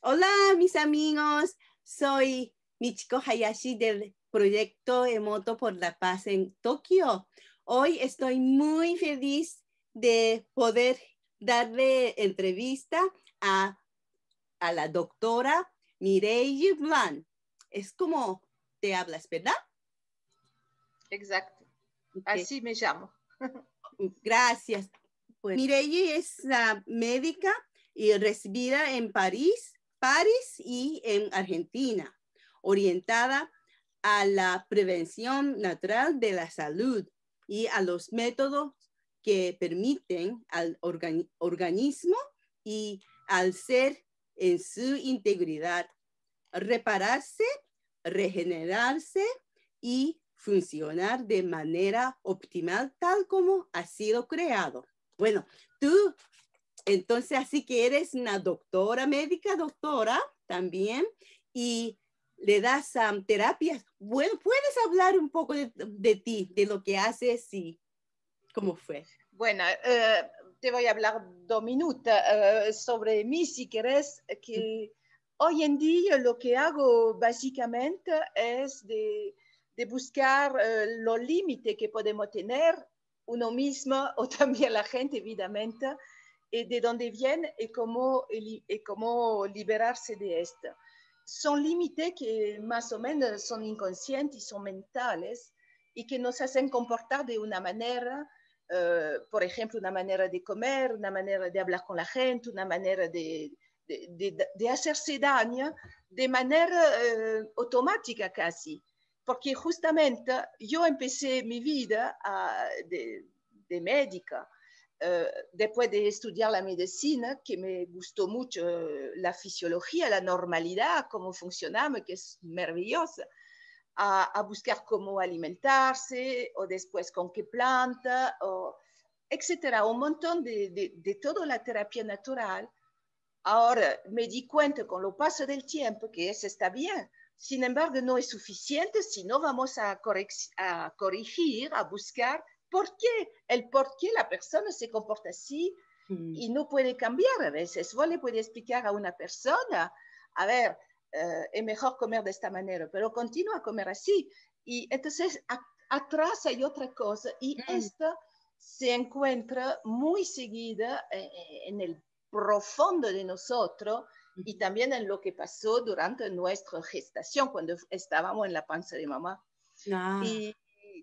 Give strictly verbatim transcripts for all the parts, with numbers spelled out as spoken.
Hola, mis amigos. Soy Michiko Hayashi del proyecto Emoto por la Paz en Tokio. Hoy estoy muy feliz de poder darle entrevista a, a la doctora Mireille Blanc. Es como te hablas, ¿verdad? Exacto. Okay. Así me llamo. Gracias. Pues, Mireille es la médica y recibida en París, París y en Argentina, orientada a la prevención natural de la salud y a los métodos que permiten al organi organismo y al ser en su integridad repararse, regenerarse y funcionar de manera optimal tal como ha sido creado. Bueno, tú, entonces, así que eres una doctora médica, doctora también, y le das um, terapias. Bueno, ¿puedes hablar un poco de, de ti, de lo que haces y cómo fue? Bueno, eh, te voy a hablar dos minutos eh, sobre mí, si querés, que hoy en día lo que hago básicamente es de, de buscar eh, los límites que podemos tener uno mismo o también la gente, evidentemente, y de dónde viene y cómo, y cómo liberarse de esto. Son límites que más o menos son inconscientes y son mentales y que nos hacen comportar de una manera, uh, por ejemplo, una manera de comer, una manera de hablar con la gente, una manera de, de, de, de hacerse daño de manera uh, automática casi. Porque justamente yo empecé mi vida uh, de, de médica, Uh, después de estudiar la medicina, que me gustó mucho uh, la fisiología, la normalidad, cómo funcionamos, que es maravillosa, a, a buscar cómo alimentarse, o después con qué planta, o, etcétera, un montón de, de, de toda la terapia natural. Ahora me di cuenta con lo paso del tiempo que eso está bien. Sin embargo, no es suficiente si no vamos a, a corregir, a buscar por qué, el por qué la persona se comporta así mm. y no puede cambiar a veces. Vos le puedes explicar a una persona, a ver, uh, es mejor comer de esta manera, pero continúa a comer así. Y entonces a, atrás hay otra cosa y mm. esta se encuentra muy seguida eh, en el profundo de nosotros mm. y también en lo que pasó durante nuestra gestación, cuando estábamos en la panza de mamá. Ah. Y,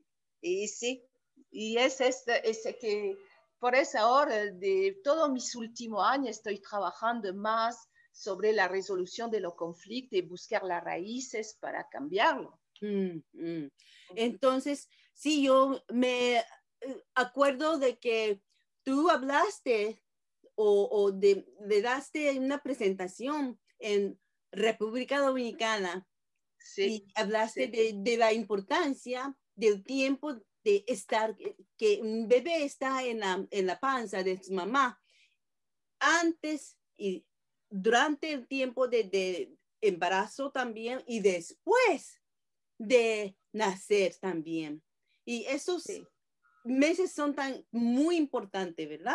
y sí, y es este, ese que por eso ahora de todos mis últimos años estoy trabajando más sobre la resolución de los conflictos y buscar las raíces para cambiarlo. Mm, mm. Entonces, sí, yo me acuerdo de que tú hablaste o, o de, de daste una presentación en República Dominicana sí, y hablaste sí. de, de la importancia del tiempo de estar, que un bebé está en la, en la panza de su mamá antes y durante el tiempo de, de embarazo también y después de nacer también. Y esos sí. meses son tan muy importantes, ¿verdad?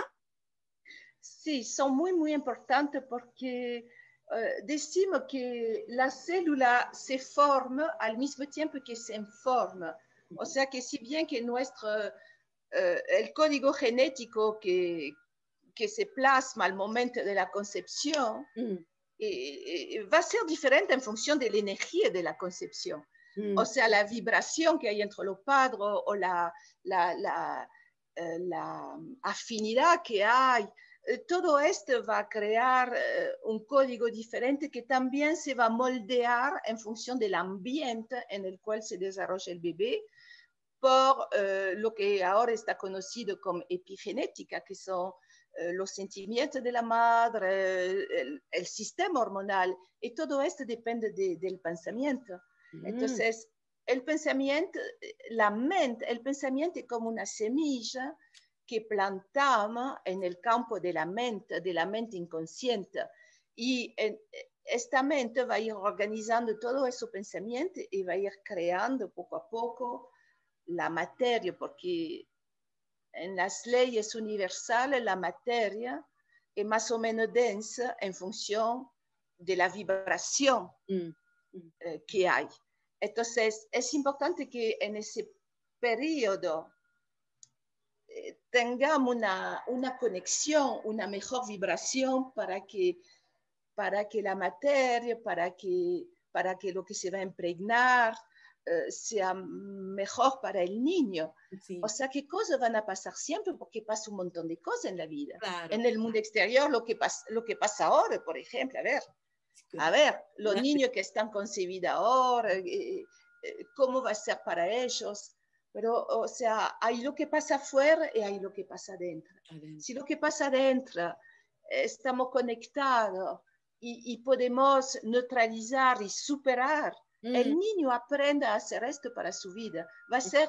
Sí, son muy, muy importantes porque uh, decimos que la célula se forma al mismo tiempo que se informa. O sea que si bien que nuestro, uh, el código genético que, que se plasma al momento de la concepción mm. eh, eh, va a ser diferente en función de la energía de la concepción. Mm. O sea, la vibración que hay entre los padres o la, la, la, eh, la afinidad que hay. Todo esto va a crear uh, un código diferente que también se va a moldear en función del ambiente en el cual se desarrolla el bebé por uh, lo que ahora está conocido como epigenética, que son uh, los sentimientos de la madre, el, el sistema hormonal, y todo esto depende de, del pensamiento. Mm. Entonces, el pensamiento, la mente, el pensamiento es como una semilla que plantamos en el campo de la mente, de la mente inconsciente. Y en, esta mente va a ir organizando todo ese pensamiento y va a ir creando poco a poco la materia, porque en las leyes universales la materia es más o menos densa en función de la vibración mm, mm. eh, que hay. Entonces, es importante que en ese periodo eh, tengamos una, una conexión, una mejor vibración para que, para que la materia, para que, para que lo que se va a impregnar eh, sea mejor para el niño. Sí, O sea, ¿qué cosas van a pasar siempre? Porque pasa un montón de cosas en la vida. claro. En el mundo exterior, lo que, pasa, lo que pasa ahora, por ejemplo, a ver, a ver, los niños que están concebidos ahora, eh, eh, ¿cómo va a ser para ellos? Pero, o sea, hay lo que pasa afuera y hay lo que pasa adentro. Adentro. Si lo que pasa adentro eh, estamos conectados y, y podemos neutralizar y superar, Mm, el niño aprende a hacer esto para su vida. Va a ser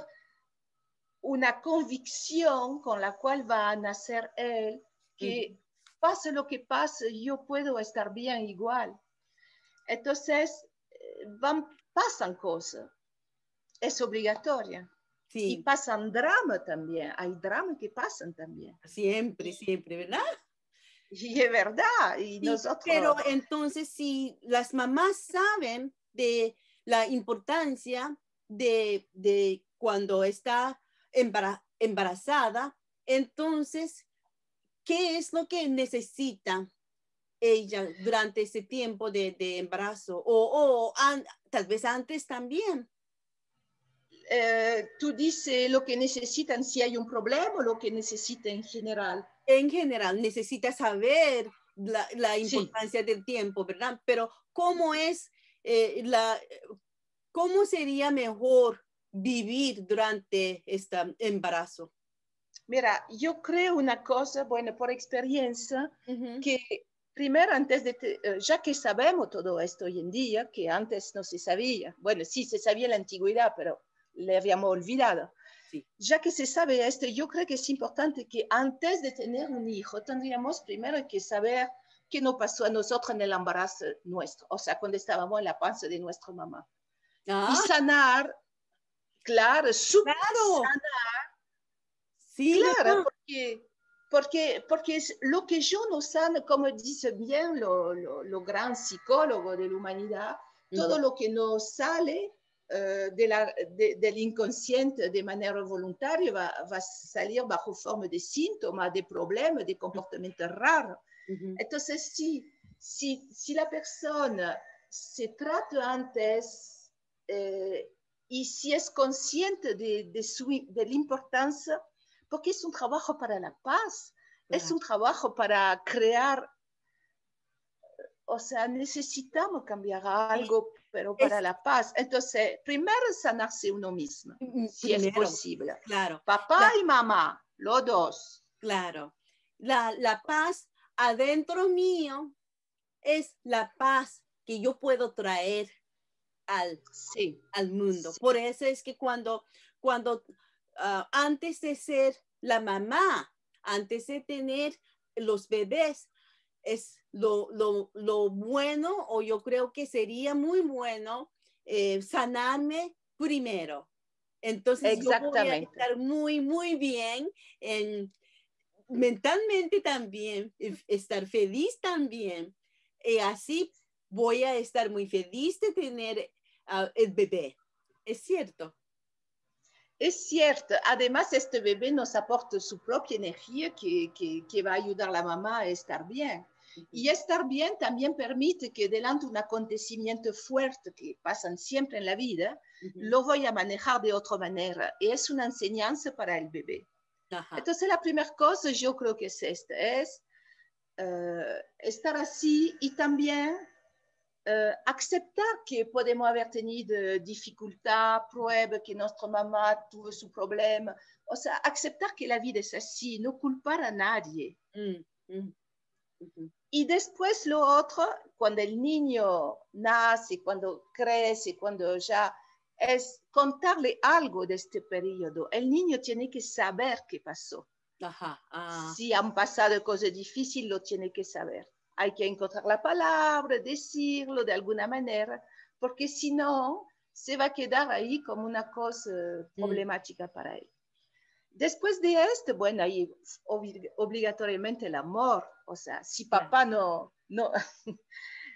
una convicción con la cual va a nacer él, que mm. pase lo que pase, yo puedo estar bien igual. Entonces, van, pasan cosas, es obligatoria. Sí. Y pasan drama también, hay dramas que pasan también. Siempre, y, siempre, ¿verdad? Y es verdad, y Sí, nosotros... pero entonces si las mamás saben de la importancia de, de cuando está embarazada, entonces, ¿qué es lo que necesita ella durante ese tiempo de, de embarazo? O, o an, tal vez antes también. Eh, tú dices lo que necesitan si hay un problema o lo que necesita en general. En general, necesita saber la, la importancia sí. del tiempo, ¿verdad? Pero ¿cómo es eh, la, cómo sería mejor vivir durante este embarazo? Mira, yo creo una cosa, bueno, por experiencia, Uh-huh. que primero antes de, te, ya que sabemos todo esto hoy en día, que antes no se sabía, bueno, sí se sabía en la antigüedad, pero le habíamos olvidado. Sí. Ya que se sabe esto, yo creo que es importante que antes de tener un hijo, tendríamos primero que saber qué nos pasó a nosotros en el embarazo nuestro, o sea, cuando estábamos en la panza de nuestra mamá. Ah, y sanar, claro, sub, claro. sanar, Sí, claro, ¿verdad? porque, porque, porque es lo que yo no sano, como dice bien lo, lo, lo gran psicólogo de la humanidad, uh-huh. todo lo que nos sale uh, de la, de, del inconsciente de manera voluntaria va, va a salir bajo forma de síntomas, de problemas, de comportamientos uh-huh. raros. Uh-huh. Entonces, si, si, si la persona se trata antes eh, y si es consciente de, de, su, de la importancia, porque es un trabajo para la paz, claro. es un trabajo para crear, o sea, necesitamos cambiar algo, sí. pero para es, la paz. Entonces, primero sanarse uno mismo, si primero, es posible. Claro. Papá la, y mamá, los dos. Claro. La, la paz adentro mío es la paz que yo puedo traer al, sí. al mundo. Sí. Por eso es que cuando, cuando uh, antes de ser la mamá, antes de tener los bebés, es lo, lo, lo bueno, o yo creo que sería muy bueno eh, sanarme primero. Entonces yo voy a estar muy, muy bien en, mentalmente también, estar feliz también. Y así voy a estar muy feliz de tener uh, el bebé. ¿Es cierto? Es cierto. Además, este bebé nos aporta su propia energía que, que, que va a ayudar a la mamá a estar bien. Uh-huh. Y estar bien también permite que delante de un acontecimiento fuerte que pasan siempre en la vida, uh-huh. lo voy a manejar de otra manera. Y es una enseñanza para el bebé. Uh-huh. Entonces, la primera cosa yo creo que es esta, es uh, estar así y también Uh, aceptar que podemos haber tenido dificultad, prueba que nuestra mamá tuvo su problema. O sea, aceptar que la vida es así, no culpar a nadie. Mm, mm, mm. Y después lo otro, cuando el niño nace, cuando crece, cuando ya es contarle algo de este periodo. El niño tiene que saber qué pasó. Ajá, ah. Si han pasado cosas difíciles, lo tiene que saber. Hay que encontrar la palabra, decirlo de alguna manera, porque si no, se va a quedar ahí como una cosa problemática mm. para él. Después de esto, bueno, ahí oblig obligatoriamente el amor, o sea, si papá no, no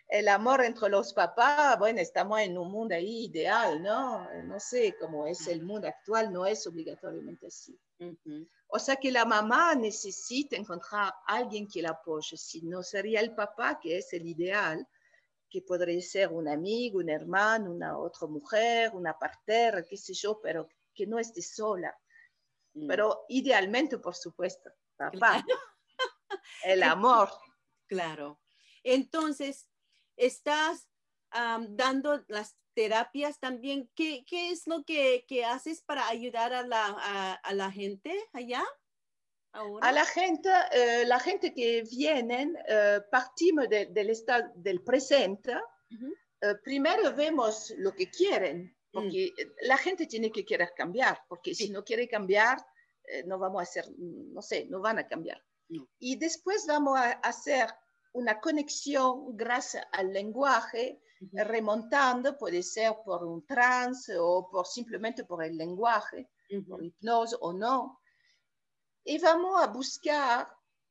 el amor entre los papás, bueno, estamos en un mundo ahí ideal, ¿no? No sé cómo es el mundo actual, no es obligatoriamente así. Ujú. O sea que la mamá necesita encontrar a alguien que la apoye, si no sería el papá, que es el ideal, que podría ser un amigo, un hermano, una otra mujer, una partera, qué sé yo, pero que no esté sola. Mm. Pero idealmente, por supuesto, papá, Claro. el En- amor. Claro. Entonces, estás am, dando las terapias también. ¿Qué, qué es lo que, que haces para ayudar a la, a, a la gente allá ahora? A la gente, eh, la gente que vienen, eh, partimos de- del estado del presente. Ujú. Eh, primero vemos lo que quieren, Mm, porque la gente tiene que querer cambiar, porque si sí. no quiere cambiar, eh, no vamos a hacer, no sé, no van a cambiar. No. Y después vamos a hacer una conexión gracias al lenguaje, Ujú. eh, remontando, puede ser por un trance o por simplemente por el lenguaje, por Ujú. hipnosis o no. Y vamos a buscar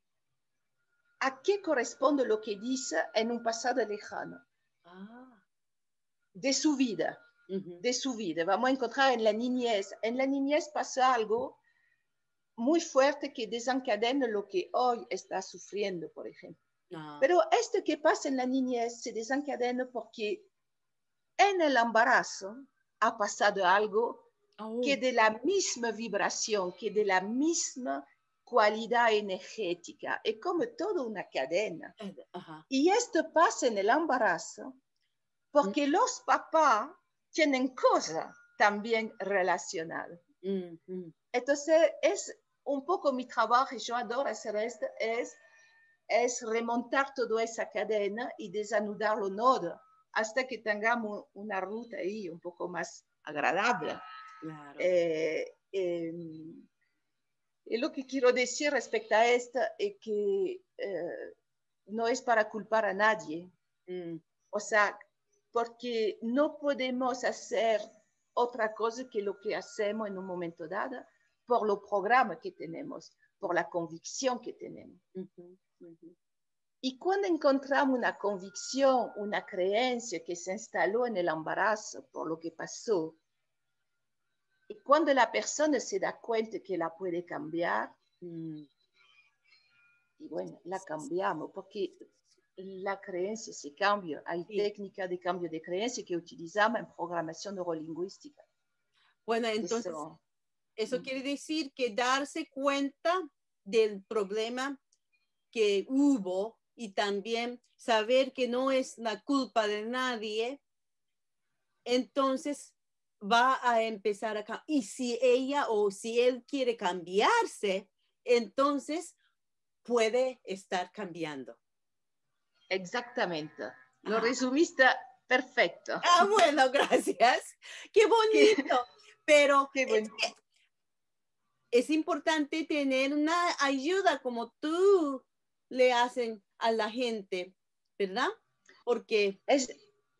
a qué corresponde lo que dice en un pasado lejano, Ah. de su vida, Ujú. de su vida. Vamos a encontrar en la niñez. En la niñez pasa algo muy fuerte que desencadena lo que hoy está sufriendo, por ejemplo. Ah. Pero esto que pasa en la niñez se desencadena porque en el embarazo ha pasado algo que Oh. de la misma vibración, que de la misma cualidad energética. Es como toda una cadena. Eh, Ajá. Y esto pasa en el embarazo Mm, porque los papás tienen cosas también relacionadas. mm, mm. Entonces, es un poco mi trabajo, y yo adoro hacer esto, es, es remontar toda esa cadena y desanudar los nodos hasta que tengamos una ruta ahí un poco más agradable. Claro. Eh, eh, y lo que quiero decir respecto a esto es que eh, no es para culpar a nadie. Mm, O sea, porque no podemos hacer otra cosa que lo que hacemos en un momento dado por los programas que tenemos, por la convicción que tenemos. ujú, ujú. Y cuando encontramos una convicción, una creencia que se instaló en el embarazo por lo que pasó, y cuando la persona se da cuenta que la puede cambiar, Mm. y bueno, la cambiamos, porque la creencia se cambia. Hay Sí. técnicas de cambio de creencia que utilizamos en programación neurolingüística. Bueno, entonces, Eso, eso quiere decir que darse cuenta del problema que hubo y también saber que no es la culpa de nadie, entonces va a empezar a cambiar. Y si ella o si él quiere cambiarse, entonces puede estar cambiando. exactamente. Lo Ah, resumiste perfecto. ah, bueno, gracias. Qué Qué, bonito. Pero qué es bueno. que es importante tener una ayuda como tú le hacen a la gente, ¿verdad? Porque Es,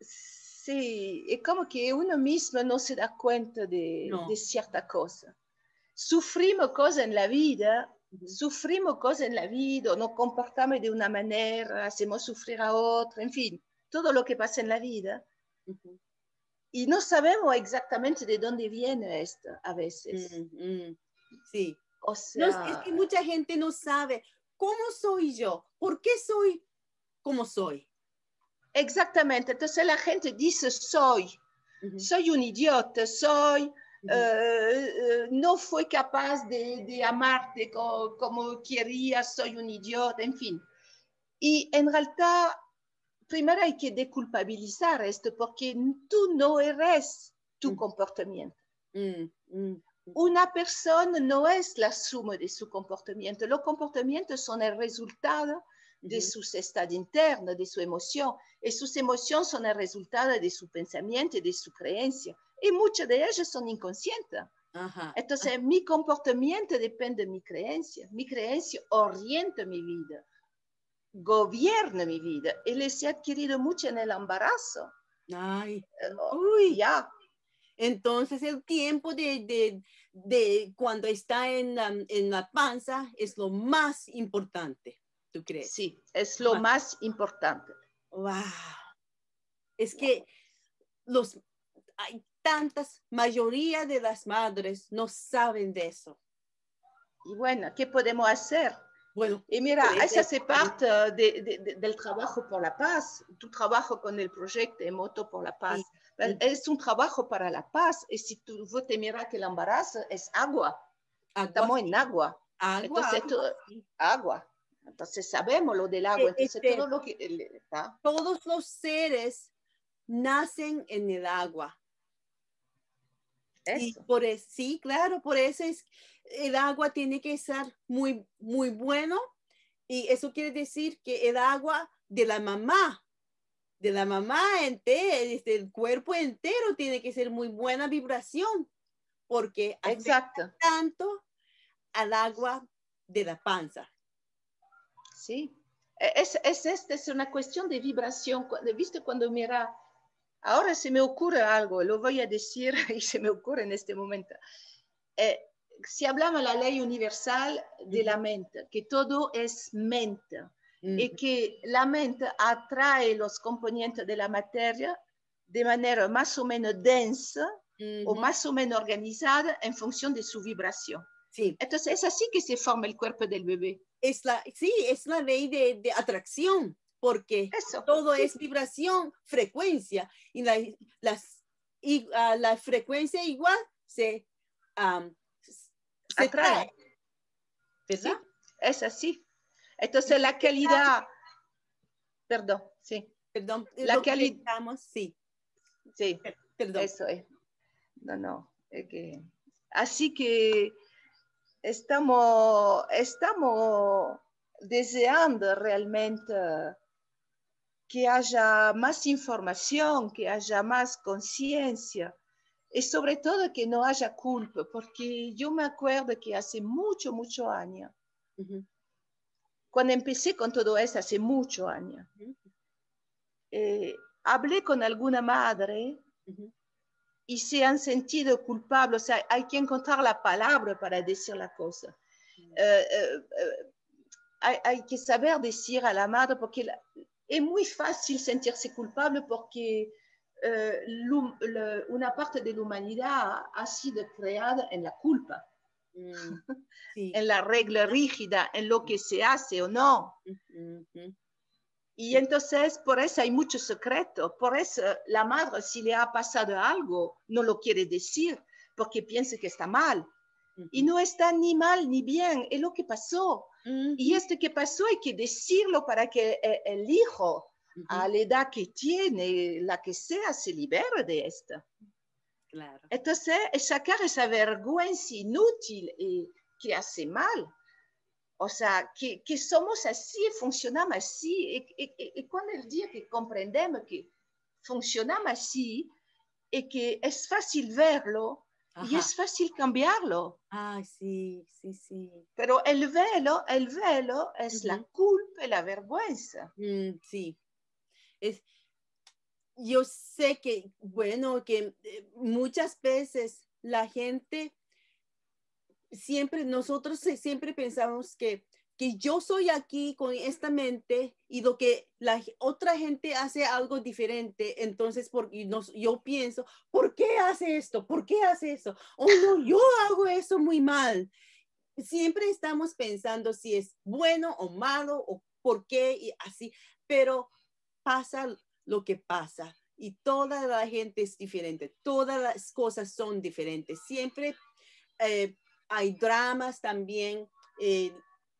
sí, es como que uno mismo no se da cuenta de, de no. cierta cosa. Sufrimos cosas en la vida, Ujú, sufrimos cosas en la vida, nos comportamos de una manera, hacemos sufrir a otro, en fin, todo lo que pasa en la vida. ujú. Y no sabemos exactamente de dónde viene esto a veces. Mm, mm, sí. O No, es sea, que mucha gente no sabe cómo soy yo, por qué soy como soy. exactamente. Entonces la gente dice soy, Ujú, soy un idiota, soy, ujú, eh, eh, no fui capaz de, de amarte co- como quería, soy un idiota, en fin. Y en realidad, primero hay que deculpabilizar esto porque tú no eres tu mm, comportamiento. mm, mm, Una persona no es la suma de su comportamiento. Los comportamientos son el resultado de ujú. su estado interno, de su emoción. Y sus emociones son el resultado de su pensamiento y de su creencia. Y muchas de ellas son inconscientes. Ajá. Ah, Entonces, mi comportamiento depende de mi creencia. Mi creencia orienta mi vida, gobierna mi vida. Y les he adquirido mucho en el embarazo. ay, Uh, uy. ya, Entonces el tiempo de, de, de cuando está en la, en la panza es lo más importante, ¿tú crees? sí, es lo Wow. más importante. Wow. Es que los, hay tantas, mayoría de las madres no saben de eso. Y bueno, ¿qué podemos hacer? Bueno, y mira, pues, esa se parte de, de, de, del trabajo por la paz. Tu trabajo con el proyecto de Moto por la Paz. Sí. Es un trabajo para la paz. Y si tú te miras que el embarazo es agua. agua Estamos sí. en agua. Agua, Entonces, agua, todo, sí. agua. Entonces sabemos lo del agua. Entonces, este, todo lo que... ¿está? Todos los seres nacen en el agua. Eso. Y por eso, sí, claro, por eso es, el agua tiene que estar muy, muy bueno. Y eso quiere decir que el agua de la mamá, de la mamá entera, este, el cuerpo entero tiene que ser muy buena vibración, porque Exacto. afecta tanto al agua de la panza. Sí, es, es, esta es una cuestión de vibración. ¿Viste cuando mira? Ahora se me ocurre algo, lo voy a decir y se me ocurre en este momento. Eh, si hablamos de la ley universal de uh-huh. la mente, que todo es mente, uh-huh. y que la mente atrae los componentes de la materia de manera más o menos densa uh-huh. o más o menos organizada en función de su vibración. Sí. Entonces es así que se forma el cuerpo del bebé. Es la, sí, es la ley de, de atracción, porque Eso, todo sí. es vibración, frecuencia, y la, las, y, uh, la frecuencia igual se, um, se atrae. ¿Verdad? Sí, es así. Entonces la calidad, perdón, sí. Perdón, la calidad, sí. Sí, perdón. Eso es. No, no, es que, así que estamos, estamos deseando realmente que haya más información, que haya más conciencia y sobre todo que no haya culpa, porque yo me acuerdo que hace mucho, mucho años, uh-huh. cuando empecé con todo eso, hace muchos años, uh-huh. eh, hablé con alguna madre uh-huh. y se han sentido culpables, o sea, hay que encontrar la palabra para decir la cosa. Uh-huh. eh, eh, eh, hay, hay que saber decir a la madre, porque la, es muy fácil sentirse culpable porque eh, le, una parte de la humanidad ha sido creada en la culpa, mm, sí. en la regla rígida, en lo que se hace o no. Mm-hmm. Y entonces, por eso hay mucho secreto. Por eso la madre, si le ha pasado algo, no lo quiere decir, porque piensa que está mal. Mm-hmm. Y no está ni mal ni bien, es lo que pasó. Uh-huh. Y esto que pasó hay que decirlo para que el hijo, uh-huh. a la edad que tiene, la que sea, se libere de esto. Claro. Entonces, sacar esa vergüenza inútil y que hace mal. O sea, que, que somos así, funcionamos así. Y, y, y cuando el día que comprendemos que funcionamos así y que es fácil verlo, Ajá. y es fácil cambiarlo. Ah, sí, sí, sí. Pero el velo, el velo es uh-huh. la culpa y la vergüenza. Mm, sí. Es, yo sé que, bueno, que eh, muchas veces la gente, siempre, nosotros siempre pensamos que, que yo soy aquí con esta mente y lo que la otra gente hace algo diferente, entonces porque nos, yo pienso, ¿por qué hace esto? ¿Por qué hace eso? Oh, no, yo hago eso muy mal. Siempre estamos pensando si es bueno o malo o por qué y así, pero pasa lo que pasa y toda la gente es diferente, todas las cosas son diferentes. Siempre eh, hay dramas también, eh,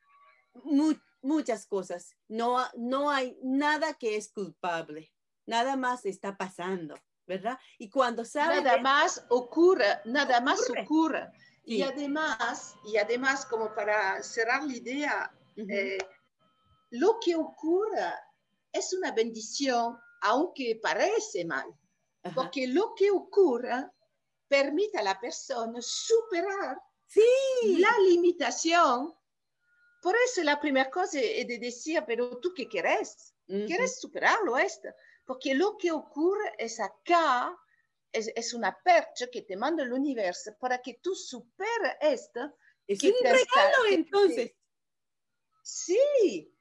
mu muchas cosas. No, no hay nada que es culpable, nada más está pasando, ¿verdad? Y cuando sabe nada más ocurre, nada ocurre. más ocurre. Sí. Y además, y además, como para cerrar la idea, uh-huh. eh, lo que ocurre es una bendición, aunque parece mal, uh-huh. porque lo que ocurre permite a la persona superar sí. la limitación. Por eso la primera cosa es de decir, pero ¿tú qué quieres? Uh-huh. ¿Quieres superarlo esto? Porque lo que ocurre es acá, Es, es una percha que te manda el universo para que tú superes esto. Es que un regalo, que entonces. Te... Sí.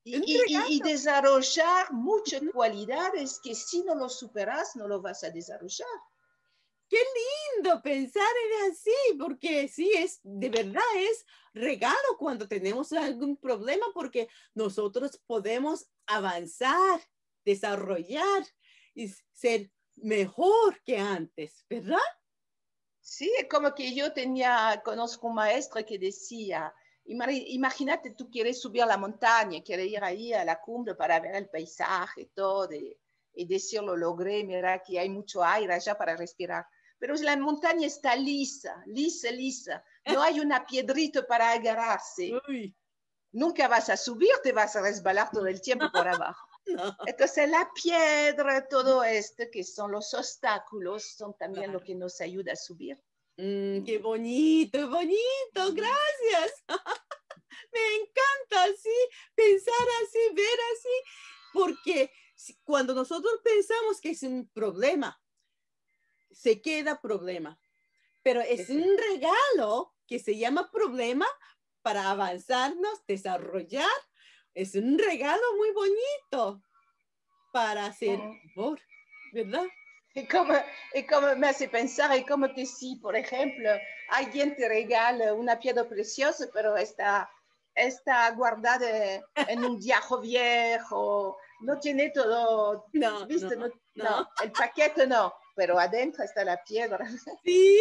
Y, y, y desarrollar muchas cualidades que si no lo superas, no lo vas a desarrollar. Qué lindo pensar en así, porque sí, es de verdad, es regalo cuando tenemos algún problema, porque nosotros podemos avanzar, desarrollar y ser mejor que antes, ¿verdad? Sí, es como que yo tenía, conozco un maestro que decía, imagínate, tú quieres subir a la montaña, quieres ir ahí a la cumbre para ver el paisaje, todo, y, y decir, lo logré, mira que hay mucho aire allá para respirar. Pero la montaña está lisa, lisa, lisa. No hay una piedrita para agarrarse. Uy. Nunca vas a subir, te vas a resbalar todo el tiempo por abajo. No. Entonces la piedra, todo esto, que son los obstáculos, son también claro. Lo que nos ayuda a subir. Mm, qué bonito, bonito, gracias. Me encanta así, pensar así, ver así, porque cuando nosotros pensamos que es un problema, se queda problema, pero es un regalo que se llama problema para avanzarnos, desarrollar. Es un regalo muy bonito para hacer mejor, ¿verdad? Y como, y como me hace pensar, y como que si, por ejemplo, alguien te regala una piedra preciosa, pero está, está guardada en un diajo viejo, no tiene todo, no, ¿viste? No, no, no. no, el paquete no, pero adentro está la piedra. Sí.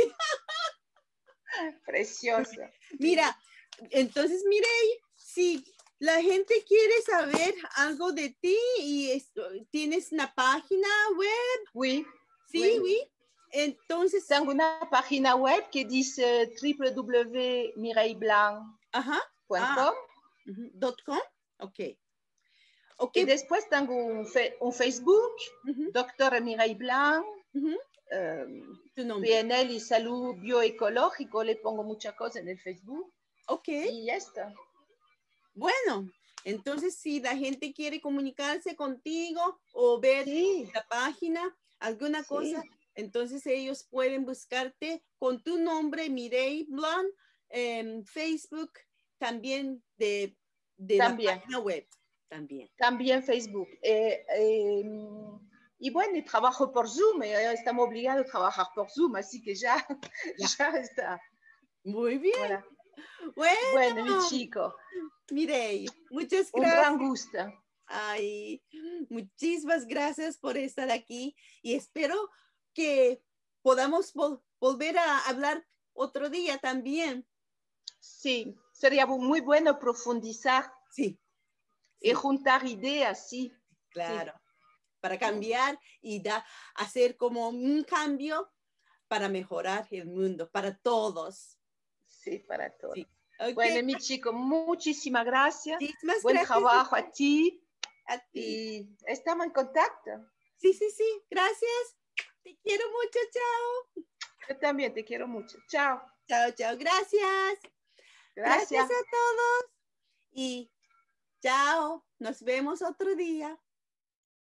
Preciosa. Mira, entonces, Mireille, si la gente quiere saber algo de ti y esto, tienes una página web. Oui. Sí, oui. oui. Entonces. Tengo una página web que dice w w w punto mireille blanc punto com. Ah, dot com. Ok. Okay. Y después tengo un, fe, un Facebook, uh-huh. Doctora Mireille Blanc, uh-huh. um, P N L y salud bioecológico, le pongo muchas cosas en el Facebook. Ok. Y ya está. Bueno, entonces si la gente quiere comunicarse contigo o ver sí. la página, alguna sí. cosa, entonces ellos pueden buscarte con tu nombre, Mireille Blanc, en Facebook, también de, de también. la página web. También. También Facebook. Eh, eh, y bueno, y trabajo por Zoom. Eh, estamos obligados a trabajar por Zoom, así que ya, ya. ya está. Muy bien. Voilà. Bueno, bueno, mi chico. Mireille, muchas gracias. Un gran gusto. Ay, muchísimas gracias por estar aquí y espero que podamos vol volver a hablar otro día también. Sí, sería muy bueno profundizar. Sí. Y sí. juntar ideas, sí. Claro, sí. Para cambiar y da, hacer como un cambio para mejorar el mundo, para todos. Sí, para todos. Sí. Okay. Bueno, mi chico, muchísimas gracias. Muchísimas Buen gracias trabajo a ti. A ti. Y estamos en contacto. Sí, sí, sí. Gracias. Te quiero mucho. Chao. Yo también te quiero mucho. Chao. Chao, chao. Gracias. Gracias. Gracias a todos. Y chao. Nos vemos otro día.